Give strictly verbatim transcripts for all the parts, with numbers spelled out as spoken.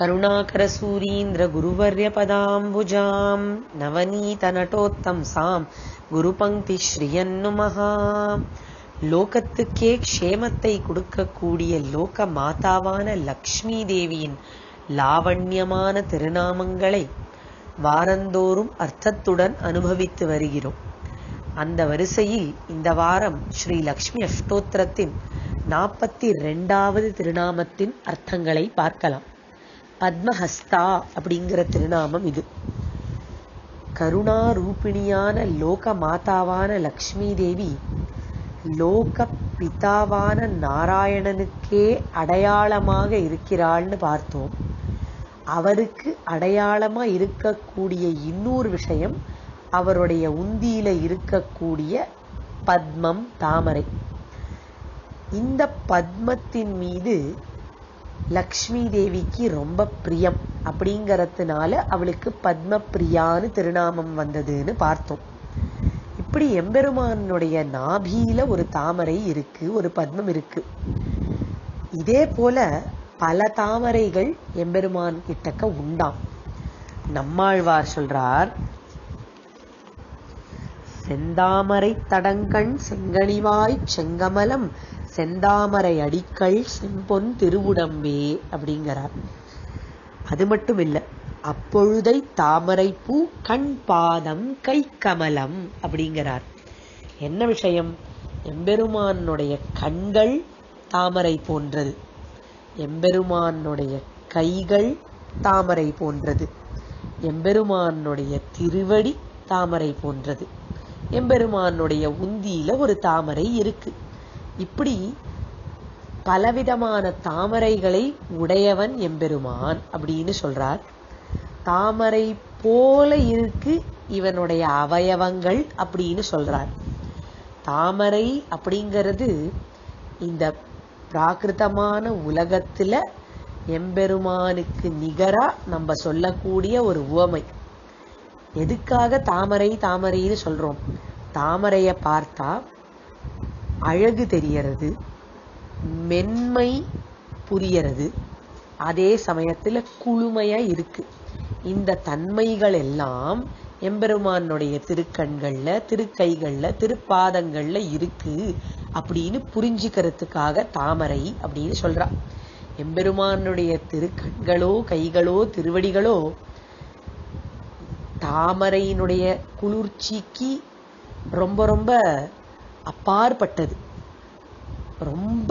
கருணாகர சூரீந்திர குருவர்ய பதாம்புஜாம் நவநீத நட்டோத்தம்சாம் குரு பங்கி ஸ்ரீயன்னுமஹா. லோகத்துக்கே க்ஷேமத்தை கொடுக்கக்கூடிய லோக மாதாவான லக்ஷ்மி தேவியின் லாவண்யமான திருநாமங்களை வாரந்தோறும் அர்த்தத்துடன் அனுபவித்து வருகிறோம். அந்த வரிசையில் இந்த வாரம் ஸ்ரீ லக்ஷ்மி அஷ்டோத்திரத்தின் நாற்பத்தி ரெண்டாவது திருநாமத்தின் அர்த்தங்களை பார்க்கலாம். பத்மஹஸ்தா அப்படிங்கிற திருநாமம் இது. கருணா ரூபிணியான லோக மாதாவான லக்ஷ்மி தேவி லோக பிதாவான நாராயணனுக்கே அடையாளமாக இருக்கிறாள்னு பார்த்தோம். அவருக்கு அடையாளமா இருக்கக்கூடிய இன்னொரு விஷயம் அவருடைய உந்தியில இருக்கக்கூடிய பத்மம், தாமரை. இந்த பத்மத்தின் மீது லக்ஷ்மி தேவிக்கு ரொம்ப பிரியம். அப்படிங்கறதுனால அவளுக்கு பத்ம பிரியான்னு திருநாமம் வந்ததுன்னு பார்த்தோம். இப்படி எம்பெருமானுடைய நாபியில ஒரு தாமரை இருக்கு, ஒரு பத்மம் இருக்கு. இதே போல பல தாமரைகள் எம்பெருமான் கிட்டக்க உண்டாம். நம்மாழ்வார் சொல்றார், செந்தாமரை தடங்கண் செங்கனிவாய் செங்கமலம் செந்தாமரை அடிக்கள் செம்பொன் திருவுடம்பே அப்படிங்கிறார். அது மட்டும் இல்ல, அப்பொழுதை தாமரை பூ கண் பாதம் கை கமலம் அப்படிங்கிறார். என்ன விஷயம்? எம்பெருமானுடைய கண்கள் தாமரை போன்றது, எம்பெருமானுடைய கைகள் தாமரை போன்றது, எம்பெருமானுடைய திருவடி தாமரை போன்றது, எம்பெருமானுடைய உந்தியில ஒரு தாமரை இருக்கு. இப்படி பலவிதமான தாமரைகளை உடையவன் எம்பெருமான் அப்படின்னு சொல்றார். தாமரை போல இருக்கு இவனுடைய அவயவங்கள் அப்படின்னு சொல்றார். தாமரை அப்படிங்கிறது இந்த பிராகிருதமான உலகத்துல எம்பெருமானுக்கு நிகரா நம்ம சொல்லக்கூடிய ஒரு உவமை. எதுக்காக தாமரை தாமரைன்னு சொல்றோம்? தாமரைய பார்த்தா அழகு தெரியறது, மென்மை புரியறது, அதே சமயத்துல குளுமையா இருக்கு. இந்த தன்மைகள் எல்லாம் எம்பெருமானுடைய திருக்கண்கள்ல, திருக்கைகள்ல, திருப்பாதங்கள்ல இருக்கு அப்படின்னு புரிஞ்சுக்கிறதுக்காக தாமரை அப்படின்னு சொல்றா. எம்பெருமானுடைய திருக்கண்களோ கைகளோ திருவடிகளோ தாமரையினுடைய குளிர்ச்சிக்கு ரொம்ப ரொம்ப அப்பாற்பட்டது, ரொம்ப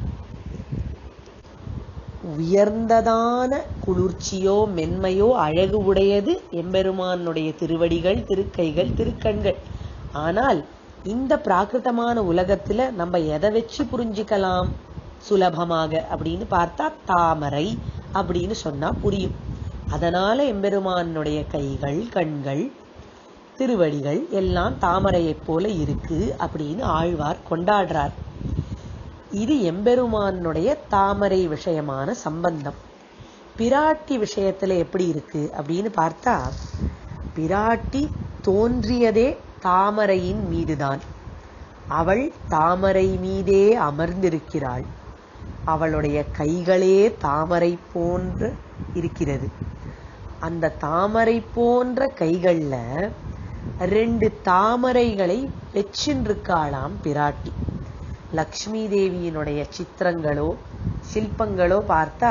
உயர்ந்ததான குளிர்ச்சியோ மென்மையோ அழகு உடையது எம்பெருமானுடைய திருவடிகள், திருக்கைகள், திருக்கண்கள். ஆனால் இந்த பிராகிருதமான உலகத்துல நம்ம எதை வச்சு புரிஞ்சுக்கலாம் சுலபமாக அப்படின்னு பார்த்தா தாமரை அப்படின்னு சொன்னா புரியும். அதனால எம்பெருமானுடைய கைகள், கண்கள், திருவடிகள் எல்லாம் தாமரையை போல இருக்கு அப்படின்னு ஆழ்வார் கொண்டாடுறார். இது எம்பெருமானுடைய தாமரை விஷயமான சம்பந்தம். பிராட்டி விஷயத்துல எப்படி இருக்கு அப்படின்னு பார்த்தா, பிராட்டி தோன்றியதே தாமரையின் மீதுதான். அவள் தாமரை மீதே அமர்ந்திருக்கிறாள். அவளுடைய கைகளே தாமரை போன்று இருக்கிறது. அந்த தாமரை போன்ற கைகள்ல ரெண்டு தாமரைகளை வெச்சின்றிருக்காளாம் பிராட்டி. லக்ஷ்மி தேவியினுடைய சித்திரங்களோ சில்பங்களோ பார்த்தா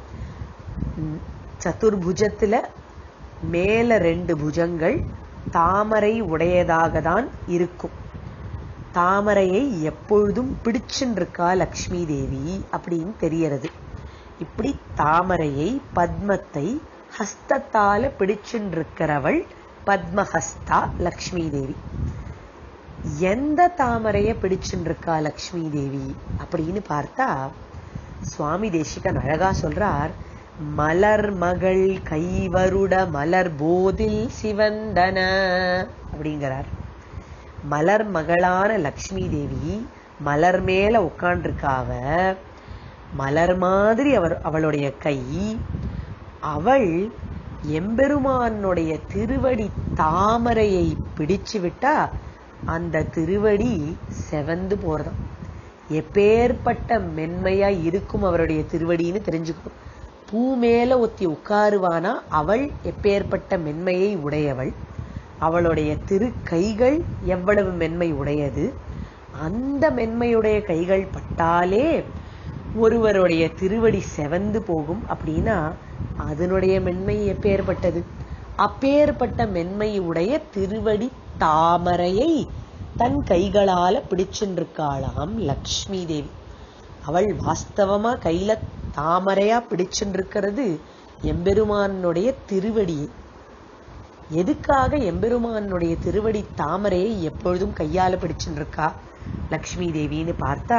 சதுர்புஜத்துல மேல ரெண்டு புஜங்கள் தாமரை உடையதாக தான் இருக்கும். தாமரையை எப்பொழுதும் பிடிச்சுருக்கா லக்ஷ்மி தேவி அப்படின்னு தெரியறது. இப்படி தாமரையை, பத்மத்தை ஹஸ்தத்தால பிடிச்சுருக்கிறவள் பத்மஹஸ்தா லக்ஷ்மி தேவி. எந்த தாமரைய பிடிச்சுருக்கா லக்ஷ்மி தேவி அப்படின்னு பார்த்தா, சுவாமி தேசிகன் அழகா சொல்றார், மலர் மகள் கைவருட மலர் போதில் சிவந்தன அப்படிங்கிறார். மலர் மகளான லக்ஷ்மி தேவி மலர் மேல உட்காண்டிருக்காவ. மலர் மாதிரி அவர் அவளுடைய கை. அவள் எம்பெருமானுடைய திருவடி தாமரையை பிடிச்சு விட்டா அந்த திருவடி செவந்து போறதாம். எப்பேற்பட்ட மென்மையா இருக்கும் அவருடைய திருவடின்னு தெரிஞ்சுக்கணும். பூ மேல ஒத்தி உட்காருவானா அவள் எப்பேற்பட்ட மென்மையை உடையவள், அவளுடைய திரு கைகள் எவ்வளவு மென்மை உடையது, அந்த மென்மையுடைய கைகள் பட்டாலே ஒருவருடைய திருவடி செவந்து போகும் அப்படின்னா அதனுடைய மென்மை எப்பேற்பட்டது. அப்பேற்பட்ட மென்மை உடைய திருவடி தாமரையை தன் கைகளால பிடிச்சுருக்காளாம் லக்ஷ்மி தேவி. அவள் வாஸ்தவமா கையில தாமரையா பிடிச்சுருக்கிறது எம்பெருமானுடைய திருவடியை. எதுக்காக எம்பெருமானுடைய திருவடி தாமரையை எப்பொழுதும் கையால பிடிச்சுருக்கா லக்ஷ்மி தேவின்னு பார்த்தா,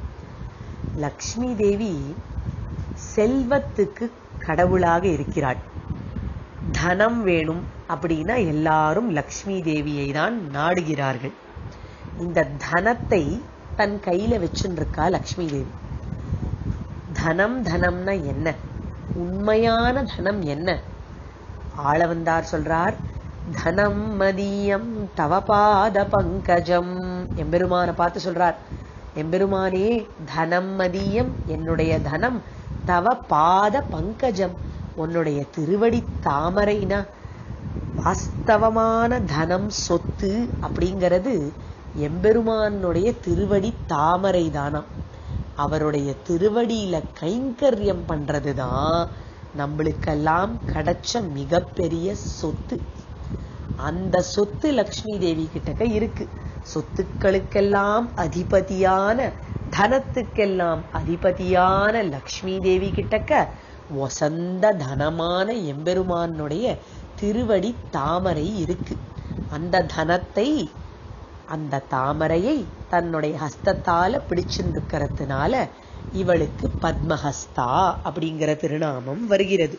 லக்ஷ்மி தேவி செல்வத்துக்கு கடவுளாக இருக்கிறாள். தனம் வேணும் அப்படின்னா எல்லாரும் லக்ஷ்மி தேவியை தான் நாடுகிறார்கள். இந்த தனத்தை தன் கையில வச்சுருக்கா லக்ஷ்மி தேவி. தனம் தனம்னா என்ன, உண்மையான தனம் என்ன? ஆளவந்தார் சொல்றார், தனம் மதியம் தவபாத பங்கஜம். எம்பெருமான பார்த்து சொல்றார், எம்பெருமானே தனம் மதியம், என்னுடைய தனம், தவ பாத பங்கஜம், உன்னுடைய திருவடி தாமரைனா. வாஸ்தவமான தனம் சொத்து அப்படிங்கிறது எம்பெருமானுடைய திருவடி தாமரை தானாம். அவருடைய திருவடியில கைங்கரியம் பண்றதுதான் நம்மளுக்கெல்லாம் கிடைச்ச மிகப்பெரிய சொத்து. அந்த சொத்து லக்ஷ்மி தேவி கிட்டக்க இருக்கு. சொத்துக்களுக்கெல்லாம் அதிபதியான, தனத்துக்கெல்லாம் அதிபதியான லக்ஷ்மி தேவி கிட்டக்க வசந்த தனமான எம்பெருமானுடைய திருவடி தாமரை இருக்கு. அந்த தனத்தை, அந்த தாமரையை தன்னுடைய ஹஸ்தத்தால பிடிச்சிருக்கிறதுனால இவளுக்கு பத்மஹஸ்தா அப்படிங்கிற திருநாமம் வருகிறது.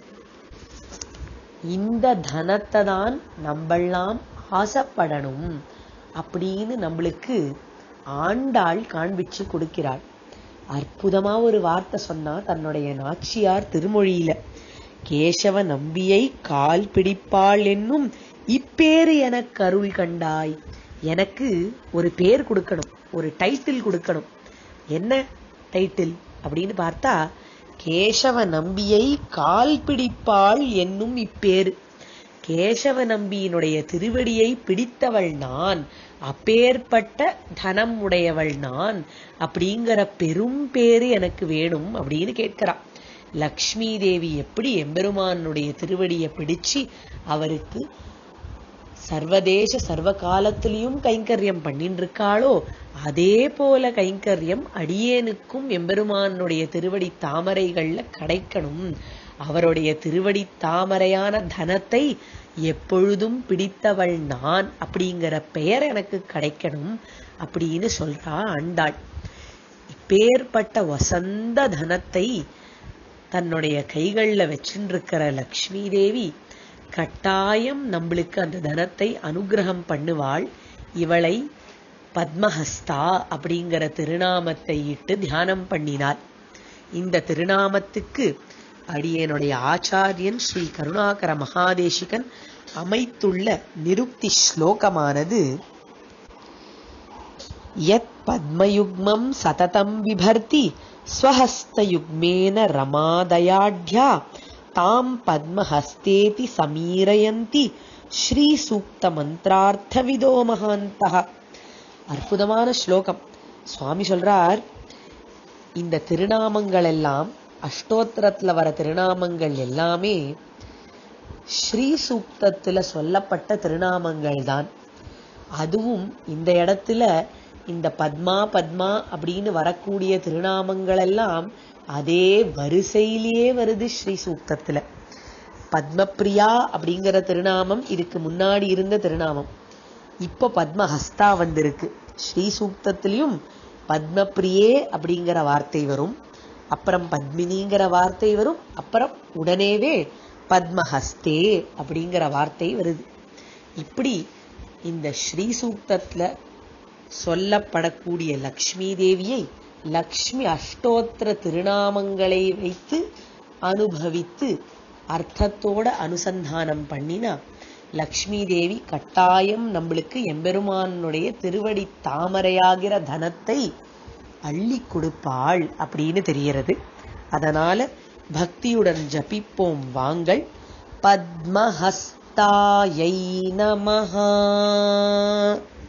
இந்த தனத்தை தான் நம்மெல்லாம் ஆசைப்படணும் அப்படின்னு நம்மளுக்கு ஆண்டாள் காண்பிச்சு கொடுக்கிறாள். அற்புதமா ஒரு வார்த்தை சொன்னா தன்னுடைய நாச்சியார் திருமொழியில, கேசவ நம்பியை கால் பிடிப்பாள் என்னும் இப்பேரு எனக்கு அருள் கண்டாய். எனக்கு ஒரு பேர் கொடுக்கணும், ஒரு டைட்டில் கொடுக்கணும். என்ன டைட்டில் அப்படின்னு பார்த்தா, கேசவ நம்பியை கால் பிடிப்பாள் என்னும் இப்பேரு. கேசவ நம்பியினுடைய திருவடியை பிடித்தவள் நான், அப்பேற்பட்ட தனம் உடையவள் நான் அப்படிங்கிற பெரும் பேரு எனக்கு வேணும் அப்படின்னு கேட்கிறா. லக்ஷ்மி தேவி எப்படி எம்பெருமானுடைய திருவடியை பிடிச்சு அவருக்கு சர்வதேச சர்வ காலத்திலையும் கைங்கரியம் பண்ணிட்டு இருக்காளோ, அதே போல கைங்கரியம் அடியேனுக்கும் எம்பெருமானுடைய திருவடி தாமரைகள்ல கிடைக்கணும். அவருடைய திருவடி தாமரையான தனத்தை எப்பொழுதும் பிடித்தவள் நான் அப்படிங்கிற பெயர் எனக்கு கிடைக்கணும் அப்படின்னு சொல்றா ஆண்டாள். இப்பேற்பட்ட வசந்த தனத்தை தன்னுடைய கைகள்ல வச்சுருக்கிற லக்ஷ்மி தேவி கட்டாயம் நம்மளுக்கு அந்த தனத்தை அனுகிரகம் பண்ணுவாள். இவளை பத்மஹஸ்தா அப்படிங்கிற திருநாமத்தை இட்டு தியானம் பண்ணினாள். இந்த திருநாமத்துக்கு அடியனுடைய ஆச்சாரியன் ஸ்ரீ கருணாகர மகாதேசிகன் அமைத்துள்ள நிருக்தி ஸ்லோகமானது, யத் பத்மயுக்மம் சததம் விபர்த்தி ஸ்வஹஸ்தயுக்மேன ரமாதயாட்யா தாம் பத்மஹஸ்தேதி சமீரயந்தி ஸ்ரீ சூக்த மந்திரார்த்த விதோ மகாந்தஹ. அற்புதமான ஸ்லோகம். சுவாமி சொல்றார், இந்த திருநாமங்கள் எல்லாம், அஷ்டோத்திரத்துல வர திருநாமங்கள் எல்லாமே ஸ்ரீ சூக்தத்துல சொல்லப்பட்ட திருநாமங்கள் தான். அதுவும் இந்த இடத்துல இந்த பத்மா பத்மா அப்படின்னு வரக்கூடிய திருநாமங்கள் எல்லாம் அதே வரிசையிலேயே வருது ஸ்ரீ சூக்தத்துல. பத்மப்ரியா அப்படிங்கிற திருநாமம் இதுக்கு முன்னாடி இருந்த திருநாமம். இப்போ பத்மஹஸ்தா வந்திருக்கு. ஸ்ரீ சூக்தத்திலையும் பத்மப்ரியே அப்படிங்கிற வார்த்தை வரும், அப்புறம் பத்மினிங்கிற வார்த்தை வரும், அப்புறம் உடனேவே பத்மஹஸ்தே அப்படிங்கிற வார்த்தை வருது. இப்படி இந்த ஸ்ரீ சூக்தத்துல சொல்லப்படக்கூடிய லக்ஷ்மி தேவியை லக்ஷ்மி அஷ்டோத்திர திருநாமங்களை வைத்து அனுபவித்து அர்த்தத்தோட அனுசந்தானம் பண்ணினா லக்ஷ்மி தேவி கட்டாயம் நம்மளுக்கு எம்பெருமானுடைய திருவடி தாமரையாகிற தனத்தை அள்ளி கொடுப்பாள் அப்படின்னு தெரிகிறது. அதனால பக்தியுடன் ஜபிப்போம் வாங்கள். பத்மஹஸ்தாயை நமஹ.